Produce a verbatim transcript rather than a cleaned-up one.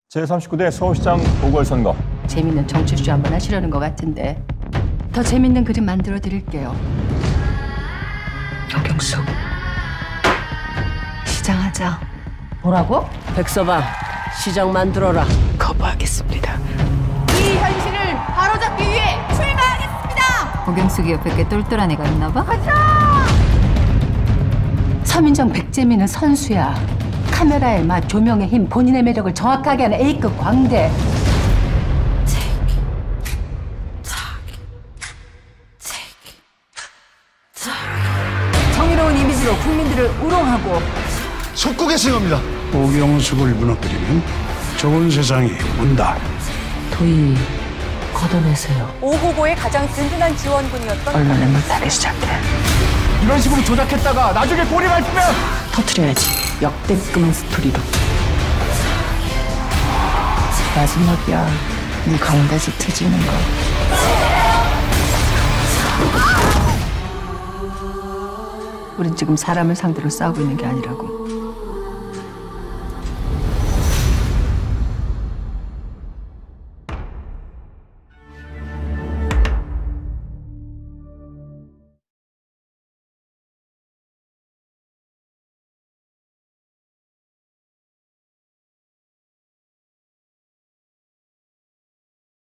제삼십구 대 서울시장 보궐선거. 재밌는 정치쇼 한번 하시려는 것 같은데 더 재밌는 그림 만들어 드릴게요. 정경숙 시장하자. 뭐라고? 백서방 시장 만들어라. 거부하겠습니다. 이 현실을 바로잡기 위해 출마하겠습니다. 고경숙이 옆에 꽤 똘똘한 애가 있나 봐? 서민정 백재민은 선수야. 카메라의 맛, 조명의 힘, 본인의 매력을 정확하게 하는 A급 광대. 정의로운 이미지로 국민들을 우롱하고 속국에 승합니다. 고경숙을 무너뜨리면 좋은 세상이 온다. 도의 걷어내세요. 오 후보의 가장 든든한 지원군이었던 언론에 물타기 시작해. 이런 식으로 조작했다가 나중에 꼬리 밟히면 터트려야지. 역대급 스토리로. 마지막이야. 네 가운데서 트지는 거. 우린 지금 사람을 상대로 싸우고 있는 게 아니라고.